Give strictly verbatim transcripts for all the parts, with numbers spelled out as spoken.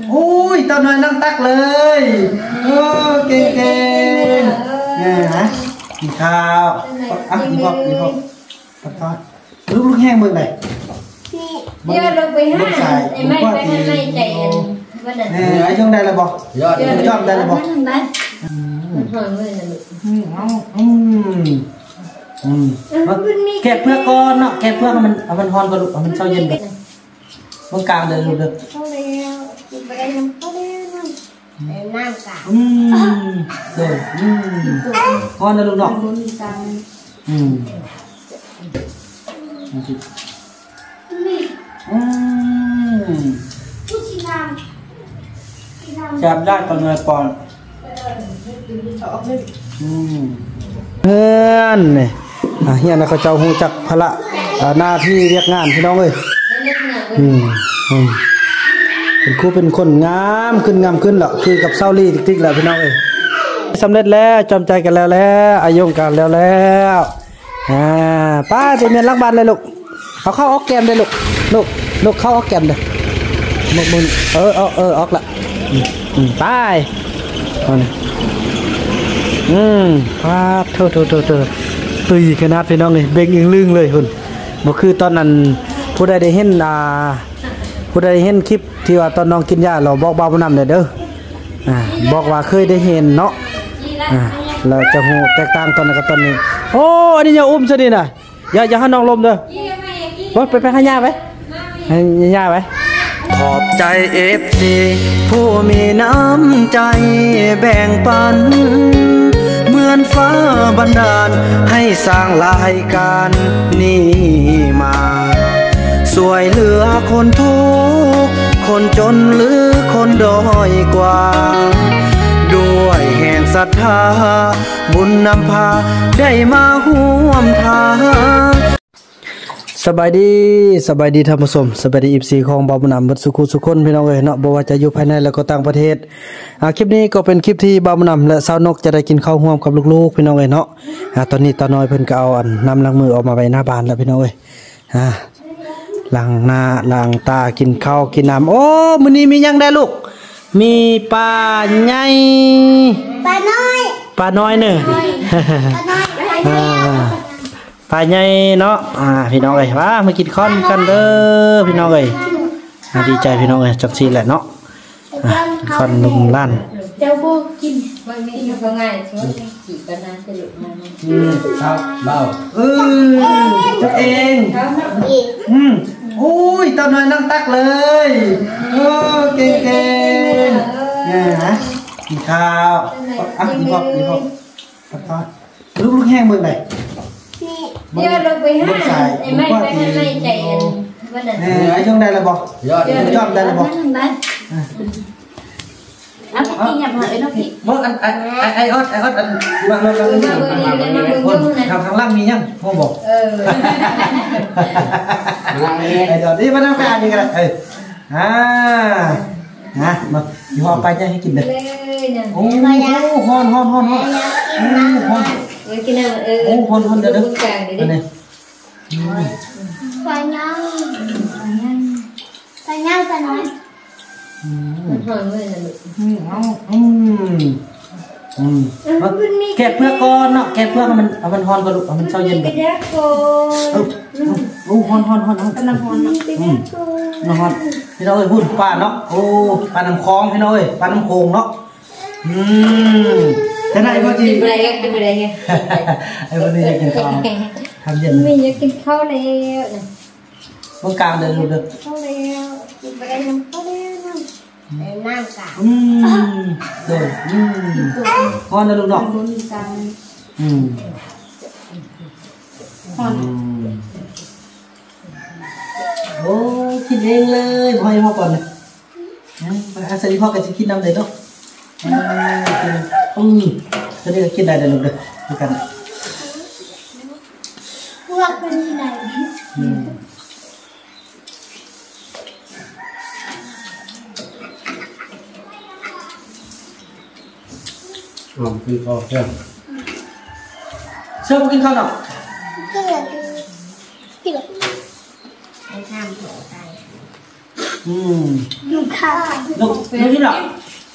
โอ้ยตอนน้อยนั่งตักเลยโอ้เก่งเก่งเนี่ยนะกินข้าวอ่ะกินพอกินพอตักข้าวลูกลูกแห้งมือไหนเดี๋ยวเราไปห้าไอ้ไม่ไปให้ไม่ใจเนี่ยไอ้ช่วงได้เลยบอกยอดยอดได้เลยบอกมันหอมเลยนะลูกอืมอืมอืมแกะเพื่อก้อนเนาะแกะเพื่อมันมันฮอนก็ลูกมันเช้าเย็นแบบตรงกลางเดินลูกเดินเข้าแล้วไปได้น้ำเข้าแล้วน้ำน้ำกาอืมเดินอืมฮอนนะลูกเนาะอืมอืมจับได้ตอนเงินปอนอืมเฮือนนี่เฮียนะเขาเจ้าหูจักพละหน้าที่เรียกงานพี่น้องเลยอืมอืมเป็นครูเป็นคนงามขึ้นงามขึ้นหรอกคือกับเศร้าลี่ติ๊กๆแหละพี่น้องเลยสำเร็จแล้วจำใจกันแล้วแล้วอายุกันแล้วแล้วอ่าป้าจะเมียนรักบ้านเลยลูกเอาเข้าออกแกมเลยลูกลูกลูกเข้าออกแกมเลยมุกมุนเออเออเออออกละอืมไปอืมป้าเท่าเท่าเท่าเท่าตุยขนาดพี่น้องเลยเบ่งอึ้งลึงเลยคุณเมื่อคือตอนนั้นผู้ใดได้เห็นอ่าผู้ใดเห็นคลิปที่ว่าตอนน้องกินยาเราบอกเบาบุญนำเลยเด้ออ่าบอกว่าเคยได้เห็นเนาะอ่าเราจะหูแตกต่างตอนนั้นกับตอนนี้โอ้อันนี้อย่าอุ้มซะดิน่ะอย่าอย่าให้น้องลมเด้อว่าไปไปให้ย่าไปให้ย่าไปขอบใจเอฟซีผู้มีน้ำใจแบ่งปันเหมือนฟ้าบันดาลให้สร้างรายการนี้มาสวยเหลือคนทุกข์คนจนหรือคนด้อยกว่าด้วยแห่งศรัทธาบุญนำพาได้มาห่วมทางสบายดีสบายดีท่านผู้ชมสบายดีอีซีของบาวบุญนำบัดสุขุสุขคนพี่น้องเอ๋ยเนาะบ่ว่าจะอยู่ภายในแล้วก็ต่างประเทศอ่าคลิปนี้ก็เป็นคลิปที่บาวบุญนำและสาวนกจะได้กินข้าวร่วมกับลูกๆพี่น้องเอ๋ยเนาะอ่าตอนนี้ตาน้อยเพิ่นก็เอาอันนำล้างมือออกมาไว้หน้าบ้านแล้วพี่น้องเอ๋ยอ่าล้างหน้าล้างตากินข้าวกินน้ำโอ้มื้อนี้มีหยังได้ลูกมีปลาใหญ่ปลาน้อยปลาน้อยเด้อปลาน้อยปลาใหญ่เนาะอ่าพี่น้องเอ้ยว่ามากินข้อนกันเด้อพี่น้องเอ้ยดีใจพี่น้องเอ้ยจังซี่แหละเนาะข้อนนุ่มลั่นเจ้าบ่กินบางทีก็ง่ายช่วยกินกันนานจะหลุดมาอืมครับเบาเออจับเองอืมโอ้ยตอนน้อยนั่งตักเลยโอ้เก่งเก่งเนี่ยนะกินข้าวอ่ะกินพอกินพอตักข้าวลูกลูกแห้งมือไหนเดี๋ยวเราไปห้าไอ้ไม่ไปให้ไม่ใจเนี่ยไอ้ช่วงได้เลยบอกยอดยอดได้เลยบอกเอาพี่หยับหน่อยน้องพี่บอกอันไอ้ไอ้ออดไอ้ออดอันมาเราเราคนทำทางล่างมียังพ่อบอกเออไอ้ดอดนี่มาทำการนี่กันเอออ่านะมาอยู่ห้องไปจะให้กินเลยโอ้ฮอนฮอนฮอนฮอนฮอนเออกินอะไรเออโอ้ฮอนฮอนเดี๋ยวเดี๋ยวอันนี้ปลาย่างปลาย่างปลาน้อยมันหอมเลยนะลูกอืมอืมอืมแกะเพื่อก้อนเนาะแกะเพื่อมันมันฮอนก็ลูกมันเช้าเย็นแบบโอ้ฮอนฮอนฮอนฮอนน้ำฮอนเนาะอืมน้ำฮอนพี่น้องเอ้ยพูดปลาเนาะโอ้ปลาน้ำคลองพี่น้องเอ้ยปลาน้ำโขงเนาะอืมแต่ไหนพ่อจีเป็นอะไรเป็นอะไรไงไอ้วันนี้อยากกินข้าวทำเย็นไม่อยากกินข้าวแล้วตรงกลางเดินลูกเดินข้าวแล้วไปได้น้ำข้าวแล้วน้ำน้ำกาอืมเดินอืมฮอนนะลูกดอกอืมฮอนโอ้คิดเองเลยพ่อให้พ่อก่อนเลยไปอาศัยพ่อกันจะคิดน้ำเลยเนาะอืมจะได้คิดได้เดี๋ยวลูกเดินดูกันพวกเป็นที่ไหนอ๋อกินข้าวเชื่อเชื่อกินข้าวหรอกินกินกินไอ้ข้ามหัวใจอืมกิลูกค้าลูกลูกที่หลัง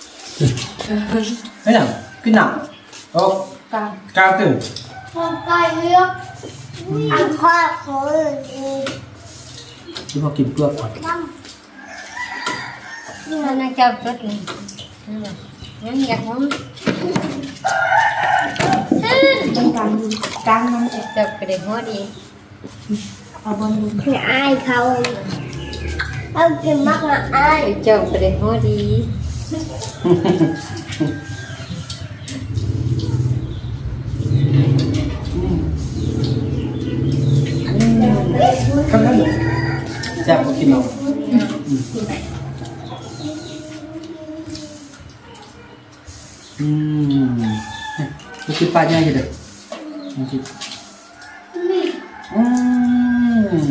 ไอ้หนังกินหนังโอ้กลางกลางตื่นคนไก่เลือกอันข้าวเขาเองที่พอกินเปลือกก่อนนี่มันน่าจะรสเลยงั้นอยากมั้งเป็นการการมันจะจับไปได้หัวดีเอาบอลให้อายเขาเอากินมากนะอายจับไปได้หัวดีครับนั่นแซ่บก็กินเอาอืมนี่คือปลาใหญ่เด้ออืม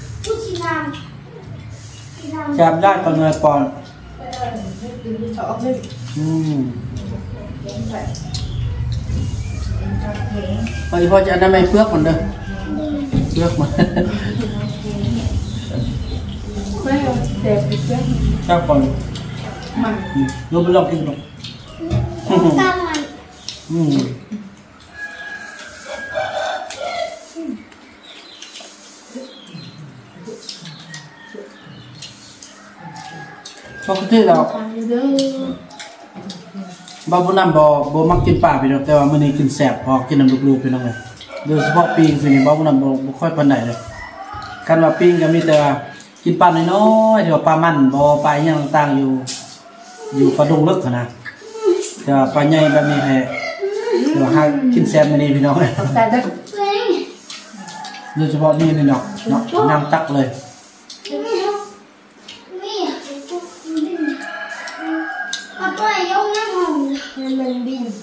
จับได้ตอนเนื้อปอนอืมพอพอจะได้ไหมเปลือกมันเด้อเปลือกมันไม่เอาเด็กเปลือกจับก่อนมันรู้ไปลองกินดูอืมปกติเราบาบุนัมบอบมักกินปลาไปเนาะแต่ว่ามื้อนี้กินแซ่บพอกินน้ำลูกๆไปน้องเลยโดยเฉพาะปิ้งสินี่บาบุนัมบ่บ่ค่อยปานใดเลยคันว่าปิ้งก็มีแต่กินปลาน้อยๆที่ว่าปลามันบ่ปลาหยังต่างๆอยู่อยู่ปลาดงลึกนะแต่ว่าปลาใหญ่แบบนี้แท้เดี๋ยวหากินแซ่บมื้อนี้พี่น้องเอ้ยโดยเฉพาะนี่นี่เนาะเนาะน้ำตักเลยมันบิน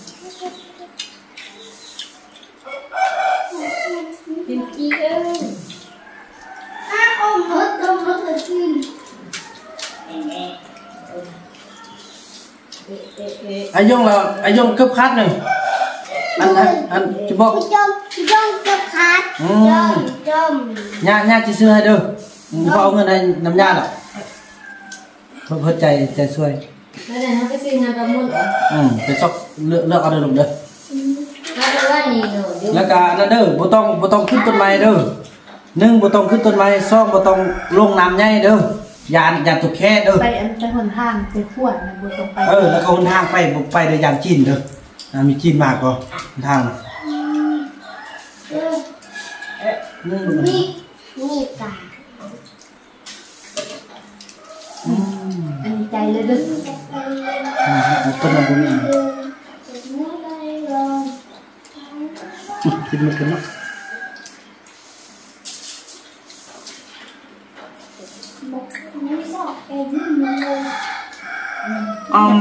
บินกี่เอ้ยอ้าวเอาหมดเอาหมดเลยกินไอ้ยงเราไอ้ยงเกือบคัดหนึ่งอันอันอันจะบอกจมจมเกือบขาดจมจมญาญาจะซื้อให้เด้อพอเอาเงินให้น้ำญาหรอกเพื่อเพื่อใจใจช่วยแล้วเดี๋ยวเขาไปซื้องานประมูลเหรออืมไปชอบเลือกเลือกเอาเด้อลูกเด้อแล้วก็ว่านี่หนูเดี๋ยวแล้วก็นั่นเด้อบ่ต้องบ่ต้องขึ้นต้นไม้เด้อหนึ่งบ่ต้องขึ้นต้นไม้สองบ่ต้องลงน้ำใหญ่เด้อยานยานตุกแค่เด้อไปอันไปหนทางไปขวดนะบ่ต้องไปเออแล้วก็หนทางไปบ่ไปเด้อยานจีนเด้ออ่ามีจีนมากก็หนทางนี่นี่ตาอันนี้ใจเลยเด้ออืมต้นมันบ่มีกินมันกันเนาะอืม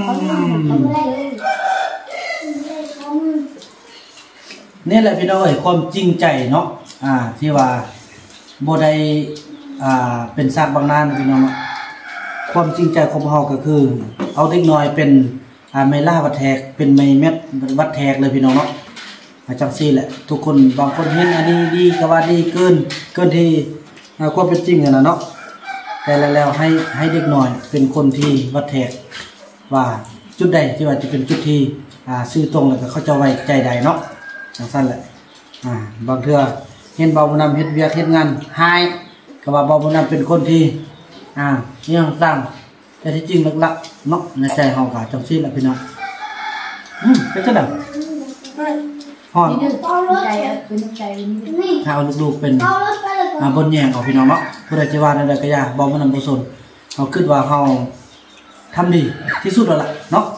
นี่แหละพี่น้องเอ้ยความจริงใจเนาะอ่าที่ว่าบ่ได้อ่าเป็นซากบางนานพี่น้องเนาะความจริงใจของพวกเราก็คือเอาเด็กน้อยเป็นอ่าไม้ล่าวัดแทกเป็นไม้เม็ดวัดแทกเลยพี่น้องเนาะจังซี่แหละทุกคนบางคนเห็นอันนี้ดีก็ว่าดีเกินเกินที่ความเป็นจริงอ่ะนะเนาะแต่แล้วให้ให้เด็กน้อยเป็นคนที่วัดแทกว่าจุดใดที่ว่าจะเป็นจุดที่อ่าซื่อตรงแล้วก็เขาจะไว้ใจใดเนาะจังซั่นแหละอ่าบางเทื่อเห็นเบาบุญนำเฮ็ดเวียกเฮ็ดงานหายก็ว่าเบาบุญนำเป็นคนที่อ่านี่ต่างๆแต่ที่จริงหลักๆเนาะในใจเฮาก็จังซี่แหละพี่น้องอืมเป็นจังได๋ฮอดใจอ่ะเป็นใจนี่ถ้าเอาลูกๆเป็นอ่าบนแยงเอาพี่น้องเนาะผู้ใดสิว่าใดๆก็อย่าบ่มันนำบ่สนเฮาคิดว่าเฮาทำดีที่สุดแล้วล่ะเนาะ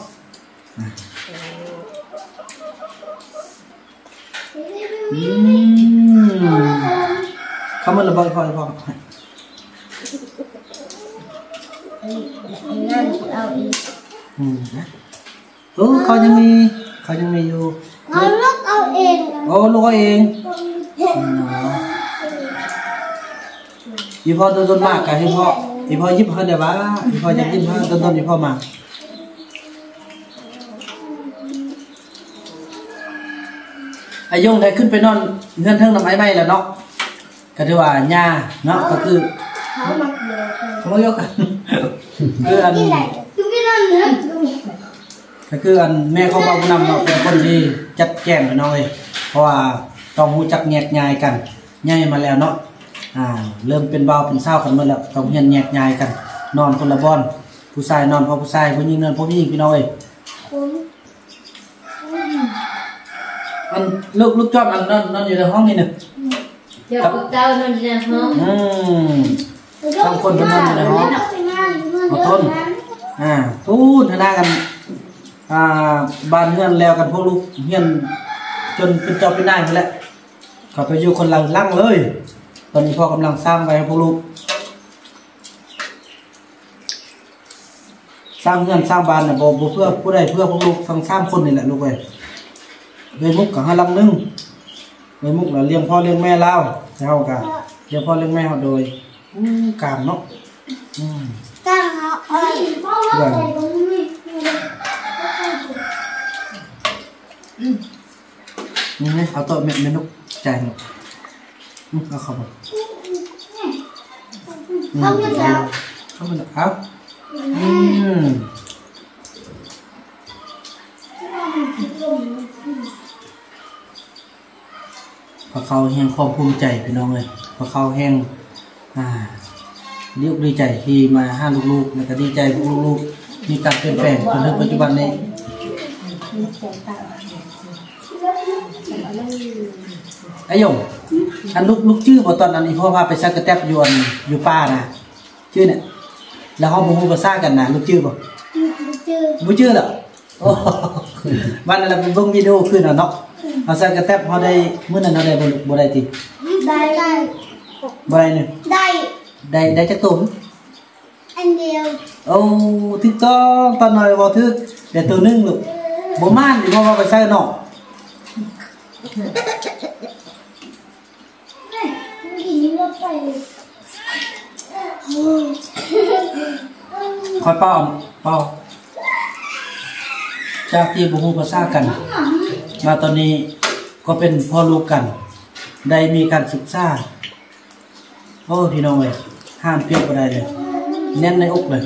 อืมคำมันระบายพอพอนั่นเอาอีกอืมนะโอ้เขายังมีเขายังมีอยู่เอาลูกเอาเองโอ้ลูกเอาเองอีพ่อต้นๆมากกะให้พ่ออีพ่อยิบเขาได้บ้าอีพ่อจะยิบเขาต้นๆอีพ่อมาไอ้ยงได้ขึ้นไปนอนเงื่อนเทิงน้ำไม้ไหมแล้วเนาะก็ถือว่าหญ้าเนาะก็คือเขามายกกันคืออันก็คืออันแม่ของบ่าวผู้นำเนาะเป็นคนที่จัดแจงไปหน่อยเพราะว่าต้องรู้จักแยกย้ายกันย้ายมาแล้วเนาะอ่าเริ่มเป็นบ่าวเป็นสาวกันหมดแล้วต้องเรียนแยกย้ายกันนอนคนละบ่อนผู้ชายนอนพอผู้ชายผู้หญิงนอนพอผู้หญิงพี่น้องเอ้ยอันลูกลูกจอมอันนอนนอนอยู่ในห้องนี่นึงเดี๋ยวพวกเจ้านอนในห้องอืมบางคนเป็นนอนอยู่ในห้องเอาต้นอ่าพูดทนากันอ่าบ้านเฮือนแล้วกันพวกลูกเฮียนจนเป็นเจ้าเป็นนายไปแล้วเขาไปอยู่คนหลังล่างเลยตอนนี้พ่อกำลังสร้างไปให้พวกลูกสร้างเฮือนสร้างบ้านน่ะบ่เพื่อผู้ใดเพื่อพวกลูกทั้งสามคนนี่แหละลูกเอ้ยเลยมุกกับห้าลังนึงเลยมุกแล้วเลี้ยงพ่อเลี้ยงแม่เล่าเฮากันเลี้ยงพ่อเลี้ยงแม่เฮาโดยอืมกามเนาะอืมกามเนาะเอ้ยพ่อใส่ตรงนี้อืมนี่เอาตัวเม็ดเมนุกใจเนาะอืมเอาเข้าไปเข้าไปแล้วเข้าไปแล้วเอาอืมพอเขาแห้งความภูมิใจพี่น้องเลยพอเขาแห้งอ่าดีอกดีใจที่มาห้าลูกๆแล้วก็ดีใจพวกลูกๆมีการเปลี่ยนแปลงจนถึงปัจจุบันนี้ไอ้ยงอันลูกลูกชื่อพอตอนนั้นอีพ่อพาไปซักกระแตบยวนอยู่ป่านะชื่อเนี่ยแล้วเขาพูดภาษากันนะลูกชื่อป่ะลูกชื่อเหรอโอ้วันนั้นเราเป็นวงวิดีโอขึ้นเนาะเอาซักกระแตบเขาได้เมื่อนั้นเขาได้บ่บ่ได้ติได้ได้บ่ได้เนี่ยได้ได้ได้จักตุ่มอันเดียวโอ้ที่ต้องตอนหน่อยบ่ทึกเดี๋ยวตัวนึงลูกบ่ม่านดิพ่อว่าไปใส่เนาะคอยเป่าเป่าจากที่บุหูภาษากันมาตอนนี้ก็เป็นพ่อลูกกันได้มีการศึกษาโอ้พี่น้องเลยห้ามเปรี้ยวก็ได้เลยแน่นในอกเลย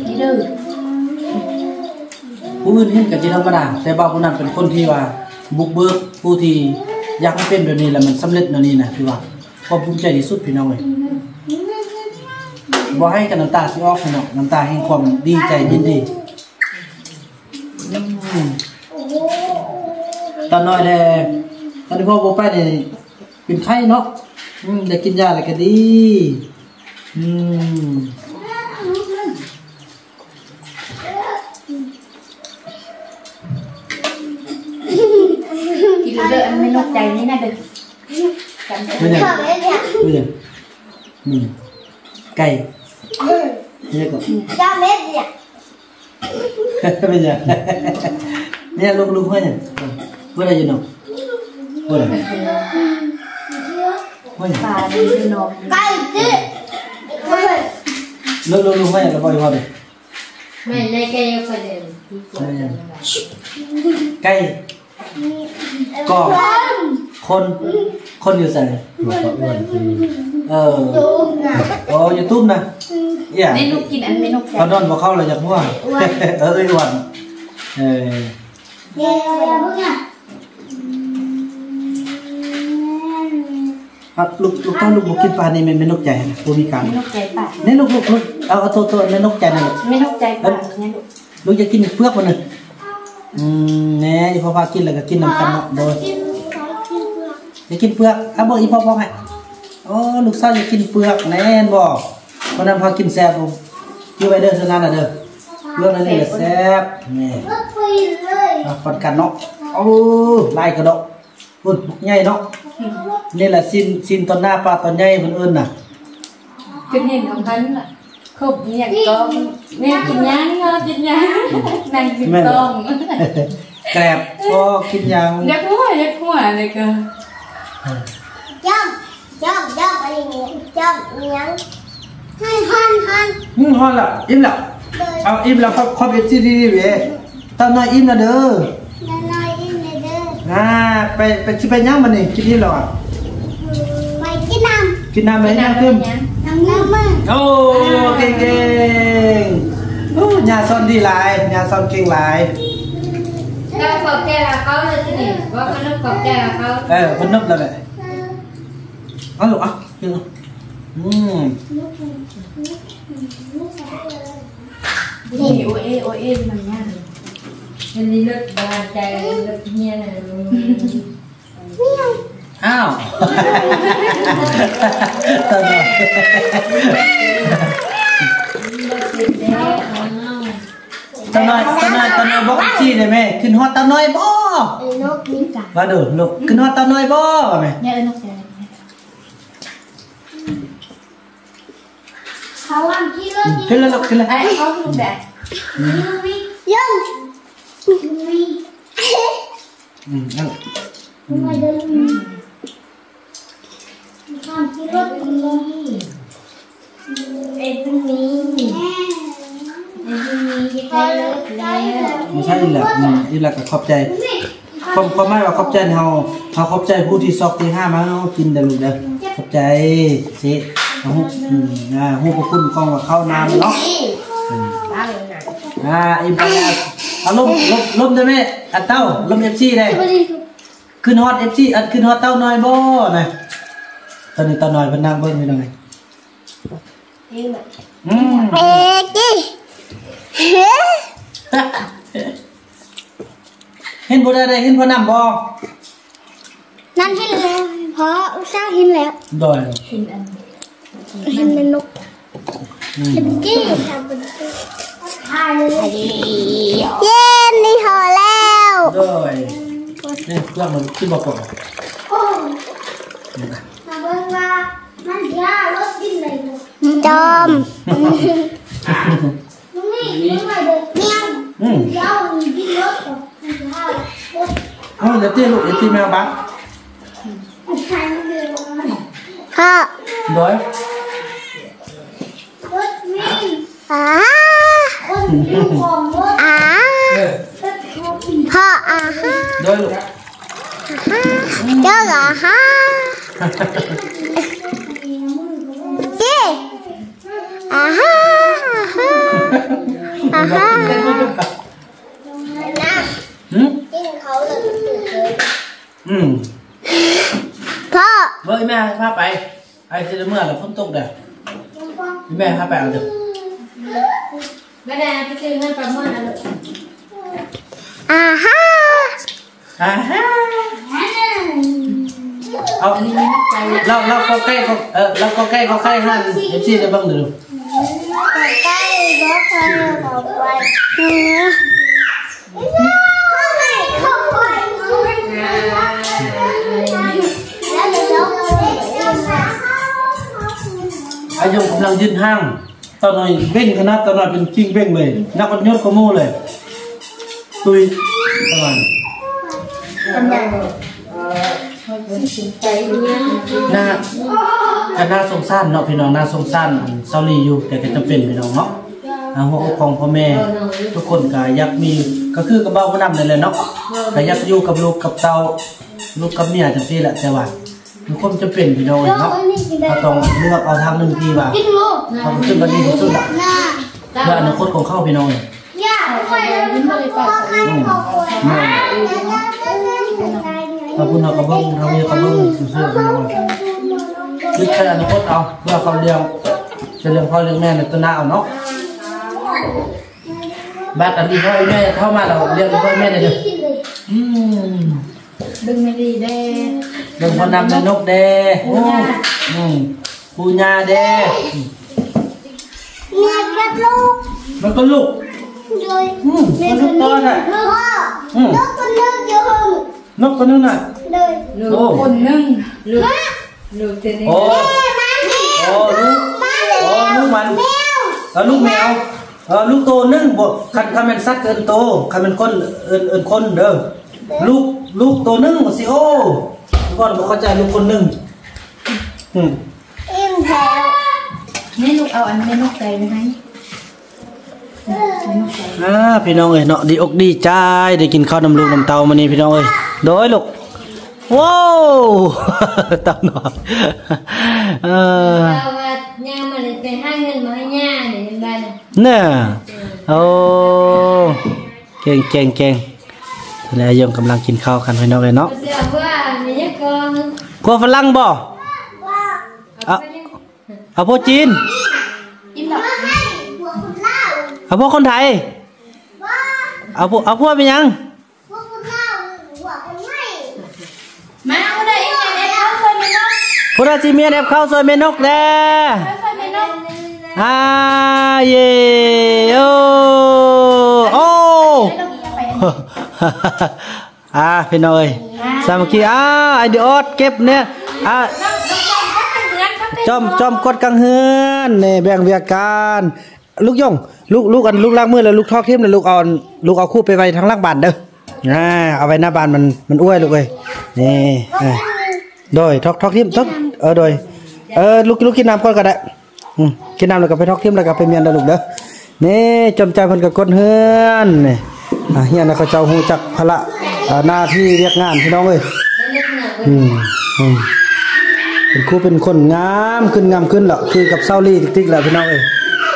ผู้อื่นเห็นกับจีธรรมดาแต่บ่าวผู้นั้นเป็นคนที่ว่าบุกเบิกผู้ที่อยากให้เป็นแบบนี้แล้วมันสำเร็จแบบนี้นะคือว่าความภูมิใจที่สุดพี่น้องเลยบ่ให้กันน้ำตาสิออกเนาะน้ำตาแห่งความดีใจยินดีตอนน้อยแด่ตอนที่พ่อโบไปเนี่ยเป็นไข้เนาะได้กินยาอะไรก็ดีอืมกินเด้ออันไม่นกใจนี่นะเด้อกันเด้อไม่เนี่ยไม่เนี่ยนี่ไก่เนี่ยก็จ้าเม็ดเนี่ยไม่ใช่เนี่ยลูกลูกเพื่อนเนี่ยเพื่อนอะไรอยู่เนาะเพื่อนอะไรเพื่อนปลาดีเนาะไก่ดิลูกลูกลูกเพื่อนอะไรบ่อยบ่อยไม่ในไก่ยังประเด็นไก่ก็คนคนอยู่ใส่เออโอ้ยูทูบนะเนี่ยเมนูกินอันเมนูเขาดอนบอกเข้าเลยจากมั่วเออไอ้วันเออเดี๋ยวเพิ่งอ่ะลูกลูกต้องลูกบุกินปลาในเมนูใจนะผู้มีการเมนูใจปลาเนี่ยลูกลูกลูกเอาเอาตัวตัวเมนูใจนะลูกเมนูใจปลาเนี่ยลูกลูกจะกินเปลือกมันหนึ่งอืมเนี่ยอีพ่อพากินเลยก็กินน้ำกันเนาะโดยจะกินเปลือกอ่ะบอกอีพ่อบอกให้โอ้ลูกสาวจะกินเปลือกแน่นบอกวันนั้นพากินแซ่บลูกกินไปเด้อเท่านั้นนะเด้อเรื่องนั้นนี่แซ่บนี่ปัดกันเนาะโอ้ไล่กระดกพุ่นใหญ่เนาะนี่แหละซินซินตอนหน้าปลาตอนใหญ่คนอื่นน่ะกินเห็นของท่านน่ะขบเนี่ยก็เนี่ยกินย่างเนาะกินย่างนางกินต้มแกลบก็กินย่างยักหัวยักหัวเลยก็จ้องจ้องจ้องอะไรเนี่ยจ้องเนี้ยฮันฮันฮันอืมฮันละอิ่มละเอาอิ่มละครับครับเอฟซีดีดีเว้ยตอนน้อยอิ่มละเด้อตอนน้อยอิ่มละเด้ออ่าไปไปชิไปย่างมันนี่กินนี่หรอไปกินน้ำกินน้ำไหมน้ำขึ้นน้ำน้ำมึงโอ้เก่งเก่งโอ้ยาซ่อนดีหลายยาซ่อนเก่งหลายก็ขอบใจเขาเลยที่นี่ว่าเขาต้องขอบใจเขาเออคนนึกแล้วแหละเอาลูกอ่ะกินอืมนี่โอเอโอเอมันง่ายอันนี้เลิกบาใจเลิกเฮียนะอ้าวตอนนี้ตอนน้อยตอนน้อยตอนน้อยบอกชี้ได้ไหมขึ้นฮอตตอนน้อยบ่นกมีกามาดูลูกขึ้นฮอตตอนน้อยบ่ไหมเนี่ยนกแดงเขาวางที่รถขึ้นแล้วลูกขึ้นแล้วไอ้เขาลูกแดงมียังมีอืมนั่นไม่เดินข้ามที่รถมีเอ็นมีเอ็นมีที่ได้รถแล้วไม่ใช่อีหละอืมอีหละก็ขอบใจความความหมายว่าขอบใจเฮาเฮาขอบใจผู้ที่ซอกที่ห้ามาเฮากินเด้อลูกเด้อขอบใจสิเฮาอืมอ่าฮู้พระคุณของว่าเข้านามเนาะบ้าเลยนะอ่าอิ่มไปแล้วเอาลมลมลมได้ไหมอัดเต้าลม เอฟ ซี ได้ขึ้นฮอต เอฟ ซี อัดขึ้นฮอตเต้าน้อยบ่นะตอนนี้เต้าน้อยเพิ่นนั่งเบิ่งอยู่ตรงไหนอืมเอ๊ะจีเฮ้เห็นบ่ได้ได้เห็นพ่อนำบ่นั่นเห็นแล้วเพราะสร้างเห็นแล้วดอยเห็นเป็นนกอืมเป็นกี้ทำเป็นกี้ทายเลยเย็นนี่พอแล้วดอยนี่เครื่องมันขึ้นบ่ก่อนโอ้มาเบิ่งว่ามันยารถกินอะไรจอมมึงนี่มึงมาเด็กเมียงอืมยาวมึงกินรถก่อนมันยาวรถเอาเดี๋ยวตีลูกเดี๋ยวตีแมวบังใครมันเดินมาพ่อดอยรถวิ่งอ่าคนวิ่งของรถอ่าเออพ่ออ่าฮะดอยลูกเจ้าเหรอฮะเจ๊อ่าฮะอ่าฮะนะหืมกินเขาเลยตื่นเลยอืมพ่อเบิ่งแม่พาไปไอ้สิเมื่อแล้วฝนตกเด้อแม่พาไปเอาเด้อแม่แดงไปซื้อเงินประมาณอะไรอ่าฮะอ่าฮะเอาอันนี้ไม่นักใจเราเราก็ใกล้ก็เออเราก็ใกล้ก็ใกล้หัน เอฟ ซี ได้เบิ่งดูใกล้รถไฟต่อไปเข้าไปเข้าไปแล้วเดี๋ยวอายุกำลังยืนห้างตอนน้อยเบ้งขนาดตอนน้อยเป็นกิ้งเบ้งเลยนักอันยศก็โม่เลยตุยประมาณใจเนี่ยน่าก็น่าสงสารเนาะพี่น้องน่าสงสารอันเซาลีอยู่แต่ก็จำเป็นพี่น้องเนาะอ่าหัวอกของพ่อแม่ทุกคนก็อยากมีก็คือกระเบ้าก็นำนั่นแหละเนาะก็อยากอยู่กับลูกกับเต้าลูกกับเมียจังซี่แหละแต่ว่าทุกคนจะเป็นพี่น้องเนาะเราต้องเลือกเอาทางหนึงที่ว่ากินลูกเขาขึ้นกันดีที่สุดละน่าเพื่ออนาคตของเขาพี่น้องเลยย่าไปเลยพ่อใครพ่อป่วยเราพูดเรากระเบื้องเรามีกระเบื้องเสื้อพี่น้องเลยยึดแค่อนาคตเอาเพื่อเขาเลี้ยงจะเลี้ยงพ่อเลี้ยงแม่ในตัวหน้าเอาเนาะบ้านอันนี้พ่อแม่เข้ามาเราเลี้ยงพ่อแม่เลยเด้ออืมดึงไม่ดีแดงเลี้ยงพ่อนำในนกแดอืมปูญาแดเงินแบบลูกมันก็ลูกเลยอืมมันลูกต้อนอ่ะพ่อลูกคนนึงอยู่นกตัวนึงน่ะเลยลูกคนนึงลูกลูกเจนี่โอ้โอ้ลูกโอ้ลูกมันเออลูกแมวเออลูกโตนึงบ่คันคันเป็นสัตว์เอิ้นโตคันเป็นคนเอิ้นเอิ้นคนเด้อลูกลูกโตนึงสิโอ้ก่อนบ่เข้าใจลูกคนนึงอืมอิ่มแถวนี่ลูกเอาอันนี้นกใจไปไหมอ่าพี่น้องเอ้ยเนาะดีอกดีใจได้กินข้าวน้ำลูกน้ำเต้ามื้อนี้พี่น้องเอ้ยโดยลูกว้าวเต้าหน่อยเออสวัสย่ามาเลยไปให้เงินมาให้ย่าเนี่ยเห็นได้เลยเนี่ยโอ้เก่งเก่งเก่งแล้วยังกำลังกินข้าวกันพี่น้องเลยเนาะเดี๋ยวว่ามีเยอะกองกลัวฝรั่งบ่เอาเอาพวกจีนยิ้มดอกเอาพวกคนไทยเอาพวกเอาพวกเป็นยังมาเอาได้ยังไงเนี่ยเขาเคยมีนกพวกเราจีเมียนแอบเข้าซอยเมนกแล้เคยมีนกอ่าเย่โอ้โอ้อ่าพี่น้อยสามัคคีอ่าไอเดียอดเก็บเนี่ยอ่าจอมจอมกดกังเฮือนเนี่ยแบ่งเวียการลูกย่องลูกลูกอันลูกล้างมือแล้วลูกทอกเข้มแล้วลูกเอาลูกเอาคู่ไปไว้ทางล่างบ้านเด้ออ่าเอาไว้หน้าบ้านมันมันอ้วยลูกเอ้ยนี่อ่าโดยทอกทอกเข้มทอกเออโดยเออลูกลูกกินน้ำก่อนก็ได้อืมกินน้ำแล้วก็ไปทอกเข้มแล้วก็ไปเมียนเด้อลูกเด้อนี่จอมใจเพิ่นก็กดเฮือนนี่อ่าเฮียนะเขาเจ้าฮู้จักพละหน้าที่เรียกงานพี่น้องเอ้ยอืมอืมเป็นครูเป็นคนงามขึ้นงามขึ้นหรอคือกับเซาลี่ติ๊กๆแหละพี่น้องเอ้ย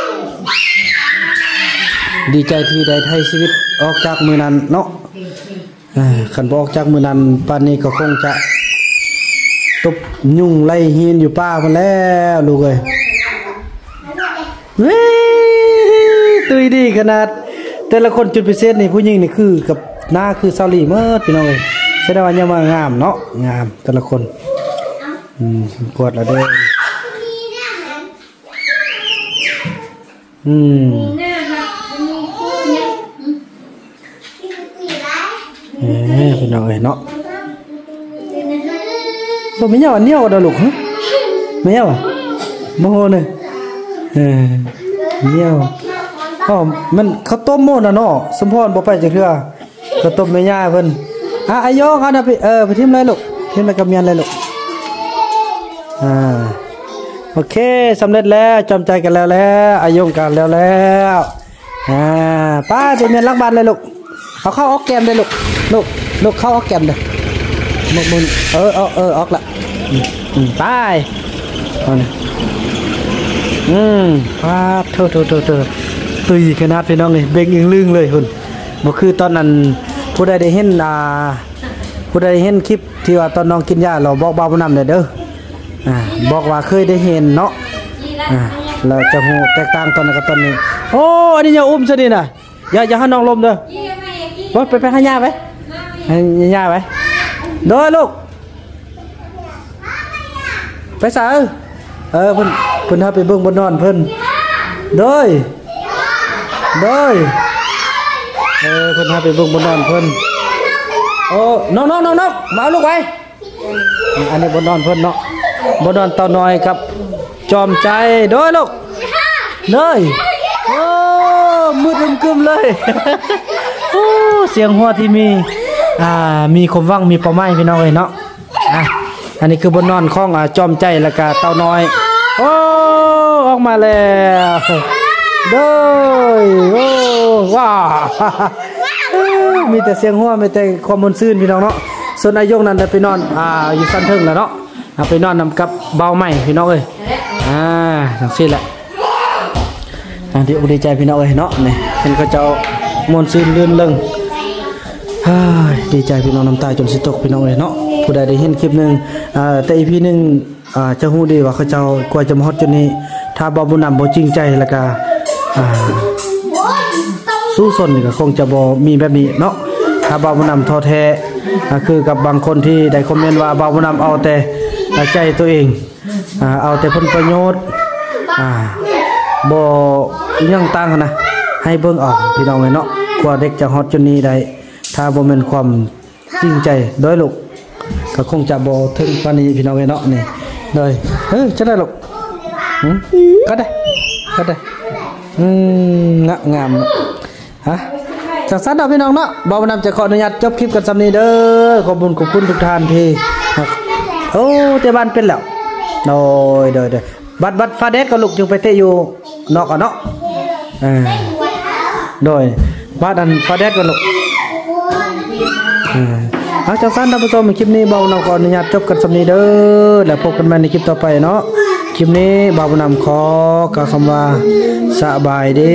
ดีใจที่ได้ไทยชีวิตออกจากมือนั้นเนาะขันบออกจากมือนั้นป่านนี้ก็คงจะตบยุ่งไล่หินอยู่ป้ามาแล้วลูกเอ้ยเฮ้ยตุยดีขนาดแต่ละคนจุดพิเศษนี่ผู้หญิงนี่คือกับหน้าคือเซาลี่เมื่อพี่น้องเอ้ยแสดงว่ายังมางามเนาะงามแต่ละคนอืมปวดละเด้ออืมเอ้ยพี่น้องเอ้ยเนาะบ่มีเหย้าอันเหนียวดอกลูกฮะไม่เหย้าโมโหเนี่ยเออเหนียวอ๋อมันข้าวต้มโมน่ะเนาะสมพรบ่ไปจังเทื่อข้าวต้มแม่ย่าเพิ่นอ่ะอายุเขาน่ะไปเออไปทิ่มเลยลูกทิ่มไปกับเมียนเลยลูกอ่าโอเคสำเร็จแล้วจำใจกันแล้วแล้วอายุกันแล้วแล้วอ่าป้าจะเมียนล้างบ้านเลยลูกเอาเข้าออกแกมเลยลูกลูกลูกเข้าออกแกมเลยมุนมุนเออเออเออออกละอืมอืมไปเอาเนี่ยอืมป้าเท่าเท่าเท่าเท่าตุยขนาดพี่น้องเลยเบ่งอึ้งลึงเลยคุณบ่คือตอนนั้นผู้ใดได้เห็นอ่าผู้ใดได้เห็นคลิปที่ว่าตอนน้องกินยาเราบอกบ่าวน้ำเด้อเด้ออ่าบอกว่าเคยได้เห็นเนาะอ่าเราจะหูแตกต่างตอนนั้นกับตอนนี้โอ้อันนี้อย่าอุ้มซะดิน่ะอย่าอย่าให้น้องลมเด้อบ่ไปไปให้ย่าไปให้ย่าไปโดยลูกไปซะเออเพิ่นเพิ่นหาไปเบิ่งบ่นอนเพิ่นโดยโดยเออเพิ่นหาไปเบิ่งบ่นอนเพิ่นโอ้น้องๆๆๆมาเอาลูกไปอันนี้บ่นอนเพิ่นเนาะบ่นอนเต่าน้อยครับจอมใจโดยลูกเด้ยโอ้มืดอึมๆเลยโอ้เสียงหัวที่มีอ่ามีคมวังมีเป้าหมายพี่น้องเอ้ยเนาะอ่ะอันนี้คือบนนอนของอ่าจอมใจแล้วก็เต่าน้อยโอ้ออกมาแล้วเด้ยโอ้ว้ามีแต่เสียงหัวมีแต่ความมนต์ซื่นพี่น้องเนาะส่วนนายกนั้นได้ไปนอนอ่าอยู่ชั้นเทิงแล้วเนาะไปนอนนำกับเบาใหม่พี่น้องเอ้ยอ่าทั้งสิ้นแหละดีอกดีใจพี่น้องเอ้ยเนาะนี่เห็นเขาเจ้ามนต์ซื่นลื่นเริงดีใจพี่น้องน้ำตาจนสิตกพี่น้องเอ้ยเนาะผู้ใดได้เห็นคลิปนึงอ่าแต่อีพีนึงอ่าจะฮู้ดีว่าเขาเจ้ากว่าจะมาฮอดจุดนี้ถ้าบ่บุญนำบ่จริงใจแล้วก็อ่าสู้สนก็คงจะบ่มีแบบนี้เนาะถ้าบ่บุญนำท้อแท้คือกับบางคนที่ได้คอมเมนต์ว่าบ่บุญนำเอาแต่ใจตัวเองอ่าเอาแต่ผลประโยชน์อ่าบ่ยังต่างกันนะให้เบิ่งออกพี่น้องเอ้ยเนาะกว่าเด็กจะฮอดจุดนี้ได้ถ้าบ่แม่นความจริงใจโดยลูกก็คงจะบ่ถึงปานนี้พี่น้องเอ้ยเนาะนี่เลยเฮ้ยจะได้ลูกหึก็ได้ก็ได้อืมงะงามฮะจังซั่นเนาะพี่น้องเนาะบ่าวนํจะขออนุญาตจบคลิปกันซำนี้เด้อขอบคุณขอบคุณทุกท่านที่โอ้แต่บ้านเป็นแล้วโดยโดยโดยบัดบัดฟาเดสก็ลูกจึงไปเตะอยู่นอกอ่ะเนาะอ่าโดยบ้านอันฟาเดสก็ลูกอ่าเอาจังซั่นท่านผู้ชมคลิปนี้เบาเราขออนุญาตจบกันสำนี้เด้อแล้วพบกันใหม่ในคลิปต่อไปเนาะคคลิปนี้บ่าวบุญนำขอกล่าวคำว่าสบายดี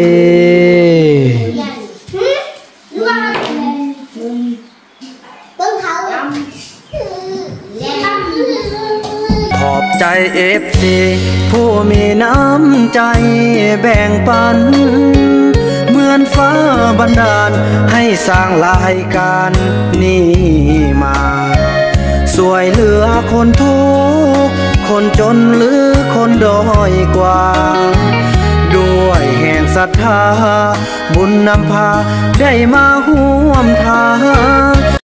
ขอบใจ เอฟ ซี ผู้มีน้ำใจแบ่งปันเหมือนฟ้าบันดาลให้สร้างรายการนี้มาสวยเหลือคนทุกข์คนจนหรือคนด้อยกว่าด้วยแห่งศรัทธาบุญนำพาได้มาห่วมทาง